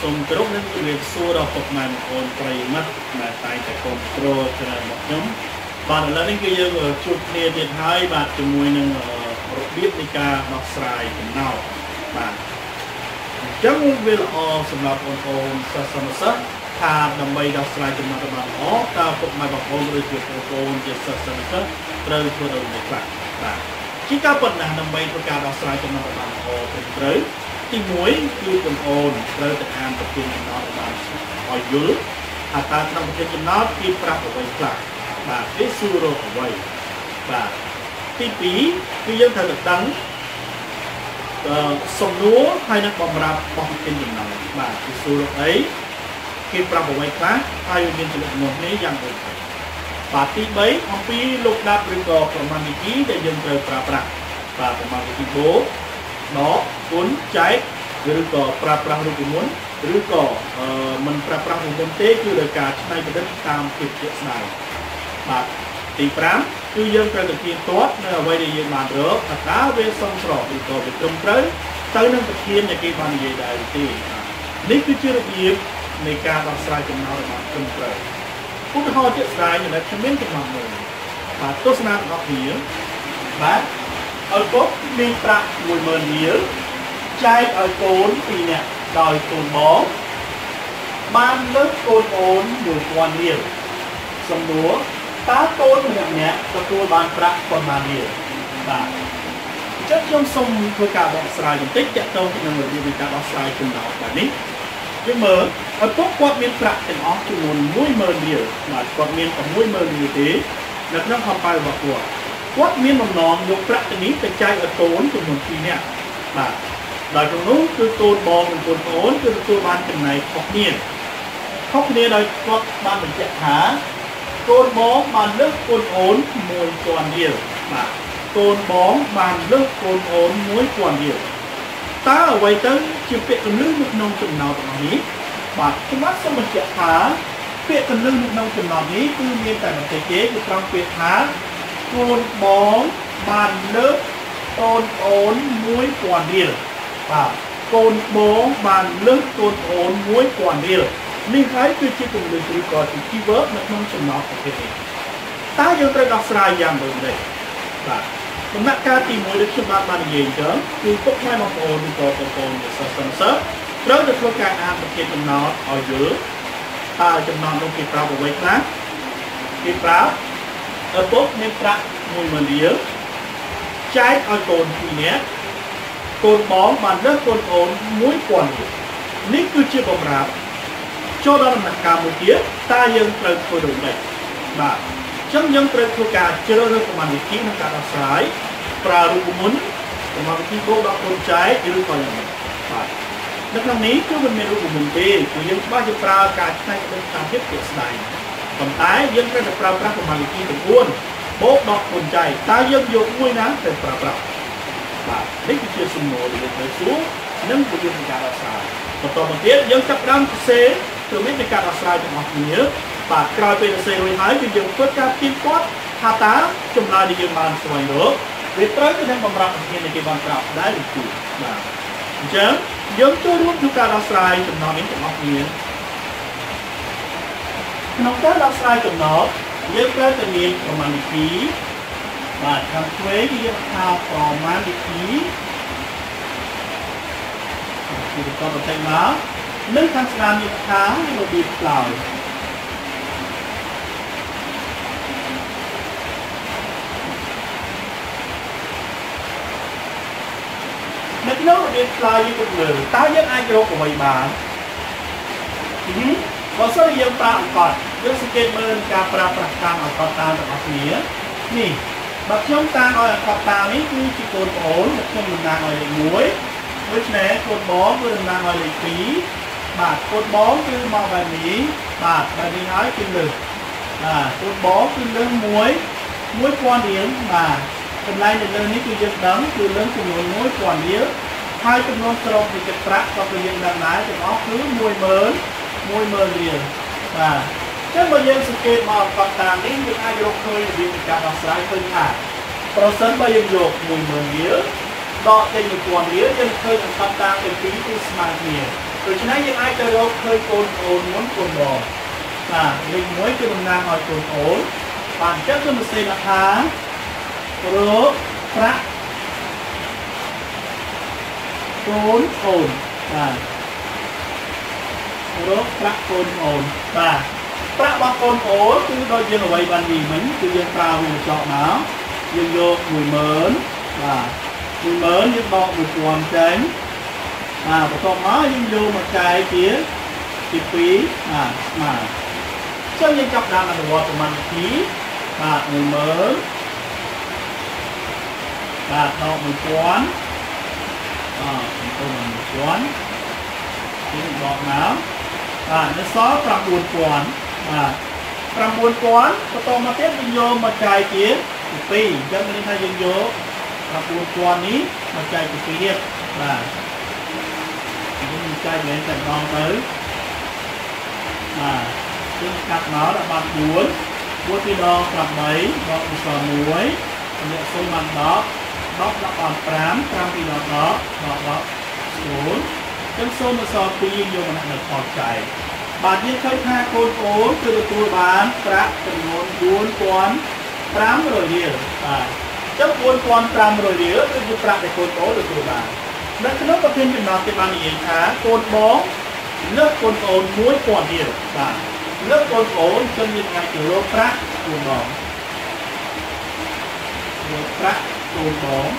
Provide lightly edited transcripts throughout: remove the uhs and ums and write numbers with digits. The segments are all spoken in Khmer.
សូមគោរពនិងជម្រាបសួរដល់ពុកម៉ែបងប្អូនប្រិយមិត្តដែលតែងតែគ្រប់គ្រងច្រើនរបស់ខ្ញុំបាទឥឡូវនេះគឺយើងជួបគ្នាទៀតហើយបាទជាមួយនឹងរបៀបនៃការដោះស្រាយចំណោទបាទអញ្ចឹងវាល្អសម្រាប់បងប្អូនសិស្សនិស្សិតថាដើម្បីដោះស្រាយចំណោទបានល្អតើពុកម៉ែបងប្អូនឬជាបងប្អូនជាសិស្សនិស្សិតត្រូវធ្វើដូចម្តេចខ្លះបាទជាការពិតណាស់ដើម្បីធ្វើការដោះស្រាយចំណោទបានល្អត្រឹមត្រូវទី1គឺបងប្អូនត្រូវតែអានប្រធានចំណោទបានឲ្យយល់ថាតើក្នុងប្រធានចំណោទគេប្រាប់អ្វីខ្លះបាទគេសួររកអ្វីបាទទី2គឺយើងត្រូវតែដឹងសំណួរហើយនឹងបំរាប់របស់ប្រធានចំណោទបាទគេសួររកអីគេប្រាប់អ្វីខ្លះហើយមានចំណុចនោះនេះយ៉ាងដូចនេះបាទទី3អំពីលោកដាប់ឬក៏ប្រមាណវិធីដែលយើងត្រូវប្រើប្រាស់បាទប្រមាណវិធីបូកដកគុណចែកឬក៏ប្រើប្រាស់រូបមន្តឬក៏មិនប្រើប្រាស់រូបមន្តទេគឺដោយការច្នៃប្រឌិតតាមភាពជាក់ស្ដែងបាទទី5គឺយើងត្រូវតែទៀងទាត់នៅអ្វីដែលយើងបានរកថាតើវាសមស្របឬក៏វាត្រឹមត្រូវទៅនឹងប្រធានដែលគេបាននិយាយដែរទេនេះគឺជារបៀបនៃការដោះស្រាយចំណោទរបស់ត្រឹមត្រូវឧទាហរណ៍ជាក់ស្ដែងដែលខ្ញុំមានចំណុចមួយបាទទស្សនារបស់គ្នាបាទឪពុកមានប្រាក់10000រៀលចែកឲ្យកូន2នាក់ដោយកូនបងបានលើកកូនអូន1000រៀលសំណួរតើកូនម្នាក់ទទួលបានប្រាក់ប៉ុន្មានរៀលបាទអញ្ចឹងខ្ញុំសូមធ្វើការដោះស្រាយបន្តិចទាក់ទងនឹងរបៀបនៃការដោះស្រាយចំណោទបែបនេះយើងមើលឪពុកគាត់មានប្រាក់ទាំងអស់ចំនួន10000រៀលបាទគាត់មានតែ10000រៀលទេនៅក្នុងខំប៉ៅរបស់គាត់មានបំណងយកប្រាក់ទាំងនេះទៅចែកឲ្យកូនចំនួន2នាក់បាទដោយក្នុងនោះគឺកូនបងនិងកូនប្អូនគឺទទួលបានចំណែកខុសគ្នាដោយគាត់បានបញ្ជាក់ថាកូនបងបានលើកកូនអូន1000រៀលបាទកូនបងបានលើកកូនអូន1000រៀលតើអ្វីទៅជាពាក្យកន្លឹះនៅក្នុងចំណោទរបស់នេះបាទខ្ញុំបាទសូមបញ្ជាក់ថាពាក្យកន្លឹះនៅក្នុងចំណោទនេះគឺមានតែបន្តិចទេគឺត្រង់ពាក្យថាកូនបងបានលើកកូនអូន1000រៀលបាទកូនបងបានលើកកូនអូន1000រៀលនេះហើយគឺជាគន្លឹះឬក៏ជា keyword នៅក្នុងចំណោទប្រភេទនេះតើយើងត្រូវដោះស្រាយយ៉ាងដូចម្តេចបាទដំណាក់កាលទី1ដូចខ្ញុំបាននិយាយអញ្ចឹងគឺពុកម៉ែបងប្អូនឬក៏បងប្អូនសិស្សត្រូវតែធ្វើការអានប្រភេទចំណោទឲ្យយល់តើចំណោទនោះគេប្រាប់អ្វីខ្លះគេប្រាប់ឪពុកមានប្រាក់10000រៀលចែកឲ្យកូន2នាក់កូនបងបានលើកកូនអូន1000រៀលនេះគឺជាបំរាប់ចូលដល់ដំណាក់កាលមួយទៀតតើយើងត្រូវធ្វើដូចម្តេចបាទអញ្ចឹងយើងត្រូវធ្វើការជ្រើសរើសប្រមាណវិធីក្នុងការដោះស្រាយប្រើរូបមន្តប្រមាណវិធីបូកដកគុណចែកឬក៏យ៉ាងម៉េចបាទនៅក្នុងនេះគឺមិនមានរូបមន្តទេគឺយើងច្បាស់យើងប្រើការច្នៃប្រឌិតតាមភាពជាក់ស្ដែងប៉ុន្តែយើងត្រូវតែប្រើប្រាស់ប្រមាណវិធីទាំង4បូកដកគុណចែកតើយើងយកមួយណាទៅប្រើប្រាស់បាទនេះគឺជាសំណួរដែលយើងត្រូវសួរនិងរបៀបនៃការដោះស្រាយបន្តមកទៀតយើងចាប់ផ្ដើមសរសេរទៅវិញនៃការដោះស្រាយទាំងអស់គ្នាបាទក្រោយពេលសរសេររួចហើយគឺយើងធ្វើការទៀងទាត់ថាតើចម្លើយដែលយើងបានស្វែងរកវាត្រូវទៅនឹងបំរាប់ប្រធានដែលគេបានប្រាប់ដែរឬទេបាទអញ្ចឹងយើងចូលរួមក្នុងការដោះស្រាយចំណោទនេះទាំងអស់គ្នាក្នុងការដោះស្រាយចំណោទយើងត្រូវតែមានប្រមាណវិធីបាទខាងឆ្វេងគឺយើងថាប្រមាណវិធីគឺបន្តបន្តិចមកនិងខាងស្ដាំយើងថារបៀបឆ្លើយនៅក្នុងរបៀបឆ្លើយយើងគិតមើលតើយើងអាចរកអ្វីបានបើសិនជាយើងប្រើអង្កត់យើងសង្កេតមើលការប្រើប្រាស់តាមអង្កត់តាមរបស់គ្នានេះបើខ្ញុំតាំងឲ្យអង្កត់តាមនេះគឺជាកូនប្អូនខ្ញុំតំណាងឲ្យលេខ1ដូច្នេះកូនបងគឺតំណាងឲ្យលេខ2បាទកូនបងគឺមកបែបនេះបាទបែបនេះហើយគឺលើសបាទកូនបងគឺលើស1000រៀលបាទកន្លែងនៅលើនេះគឺយើងដឹងគឺលើសចំនួន1000រៀលហើយចំនួនស្រុកនៃទឹកប្រាក់ក៏គឺយើងដឹងដែរទាំងអស់គឺ10000រៀលបាទអញ្ចឹងបើយើងសង្កេតមកអង្កត់តាមនេះយើងអាចរកឃើញរបៀបនៃការដោះស្រាយឃើញថាប្រសិនបើយើងយក10000រៀលដកចេញ1000រៀលយើងឃើញអង្កត់តាមទាំងពីរគឺស្មើគ្នា អដូច្នេះយើងអាចទៅរកឃើញកូនប្អូនមុនកូនបងបាទលេខ1គឺតំណាងឲ្យកូនប្អូនបាទអញ្ចឹងគឺសរសេរថារកប្រាក់កូនប្អូនបាទរកប្រាក់កូនប្អូនបាទប្រាក់របស់កូនប្អូនគឺដូចយើងអ្វីបាននិយាយមិញគឺយើងប្រើវាបញ្ចក់មកយើងយក10000បាទ10000យើងដក1000ចេញបាទបន្ទាប់មកយើងយកមកចែកជា2បាទស្មើអញ្ចឹងយើងចាប់ដើមអនុវត្តប្រមាណវិធីបាទ10000បាទដក1000បន្ទូល1000យើងដកមកបាទនៅសល់9000បាទ9000បន្តមកទៀតយើងយកមកចែកជា2អញ្ចឹងមានថាយើងយក9000នេះមកចែកជា2ទៀតបាទយើងចែកឡើងតែម្ដងទៅបាទយើងកាត់មកដល់បាន4 4ពីដង8ដកពីសល់1អ្នកសូមបាន10 10ដល់បាន5 5ពីដង10ដក0ចឹងសូមអសរ2យើងយកមកដាក់នៅខចែកបាទយើងឃើញថាកូនប្អូនគឺទទួលបានប្រាក់ចំនួន4500រៀលបាទចឹង4500រៀលគឺជាប្រាក់ដែលកូនប្អូនទទួលបាននៅក្នុងប្រធានចំណោមគេបាននិយាយថាកូនបងលើកកូនប្អូន1000រៀលបាទលើកកូនប្អូនចឹងយើងអាចទៅរកប្រាក់កូនបងរកប្រាក់កូនបង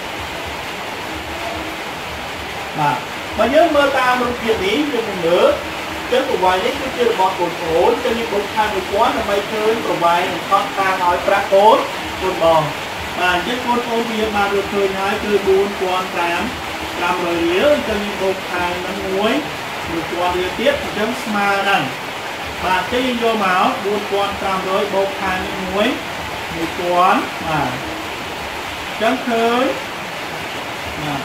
បាទបើយើងមើលតាមរូបភាពនេះយើងមើលចឹងប្រវែងនេះគឺជារបស់កូនប្អូនចឹងយើងបូកខាង1000ដើម្បីឃើញប្រវែងនិងខុសខាងឲ្យប្រាក់កូនបងបាទអញ្ចឹងកូនប្អូនវាបានរកឃើញហើយគឺ4500រៀលចឹងយើងបូកខាងនឹង1000រៀលទៀតអញ្ចឹងស្មើនឹងបាទចឹងយើងយកមក4500បូកខាងនឹង1000បាទចឹងឃើញបាទ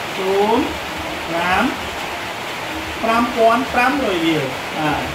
5500រៀលបាទ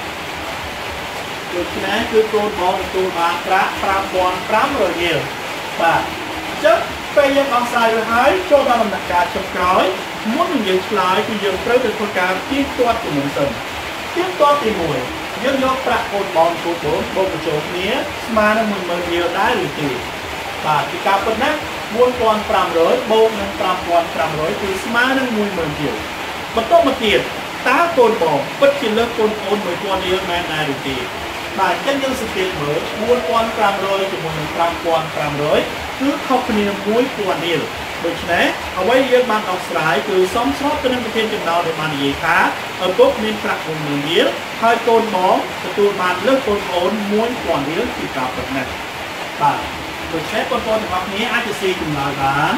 ដូច្នេះគឺកូនបងទទួលបានប្រាក់5500រៀលបាទអញ្ចឹងពេលយើងអង្សាយទៅហើយចូលដល់ដំណាក់កាលចុងក្រោយមុននឹងយើងឆ្លើយគឺយើងត្រូវទៅធ្វើការទៀងទាត់ជាមុនសិនទៀងទាត់ទី1យើងយកប្រាក់កូនបងបូកបញ្ចូលគ្នាស្មើនឹង10000រៀលដែរឬទេបាទពីការពិតណា4500បូកនឹង5500គឺស្មើនឹង10000រៀលបន្តមកទៀតតើកូនបងពិតជាលើកកូនប្អូន1000រៀលមែនដែរឬទេបាទអញ្ចឹងយើងសង្កេតមើល4500ជាមួយនឹង5500គឺខុសគ្នា1000រៀលដូច្នេះអ្វីយើងបានដោះស្រាយគឺសមស្របទៅនឹងប្រធានចំណោទដែលបាននិយាយថាឪពុកមានប្រាក់10000រៀលហើយកូនបងទទួលបានលើកកូនប្អូន1000រៀលពីការពិតណាស់បាទដូច្នេះបងប្អូនទាំងអស់គ្នាអាចទៅស៊ីចម្លើយបាន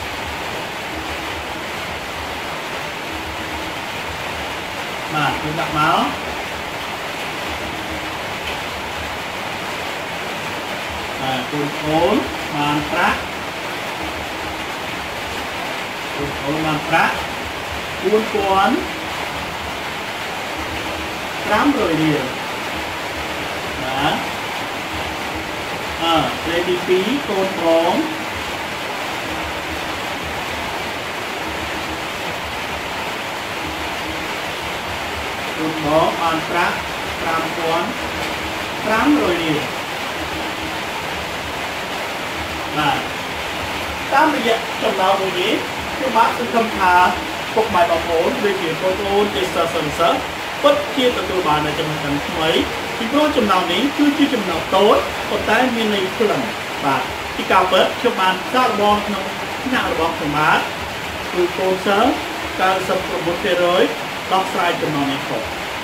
បាទយើងដាក់មកកូនប្អូនបានប្រាក់4500រៀលបាទលេខទី2កូនបងបានប្រាក់5500រៀលបាទតាមរយៈចំណោមមួយនេះខ្ញុំបាទសង្ឃឹមថាពុកម៉ែបងប្អូនដូចជាបងប្អូនជាសិស្សពិតជាទទួលបាននូវចំណេះដឹងថ្មីពីព្រោះចំណោមនេះគឺជាចំណោមតូចប៉ុន្តែមានន័យខ្លាំងបាទពីការពិតខ្ញុំបានសាកល្បងក្នុងថ្នាក់របស់ខ្ញុំបាទគឺកូនសិស្ស99% ដោះស្រាយចំណោមនេះខុស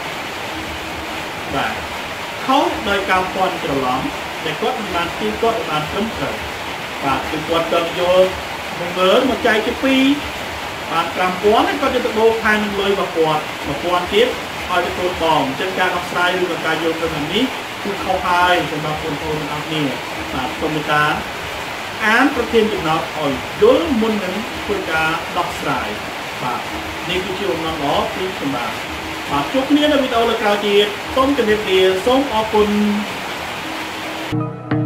បាទខុសដោយការពាន់ច្រឡំតែគាត់មិនបានទីគាត់បានត្រឹមត្រូវបាទគឺគាត់ទៅយក10000មកចែកជា2បាទ5000ហើយគាត់ទៅបូកខាងនឹងលុយរបស់គាត់1000ទៀតឲ្យទៅកូនបងអញ្ចឹងការដោះស្រាយឬក៏ការយល់ទៅនេះគឺខុសហើយសម្រាប់បងប្អូនទាំងអស់គ្នាបាទសូមមេត្តាអានប្រធានចំណោទឲ្យយល់មុននឹងធ្វើការដោះស្រាយបាទនេះគឺជាអំណងល្អពីសម្រាប់បាទជួបគ្នានៅវីដេអូលើក្រោយទៀតសូមជម្រាបលាសូមអរគុណ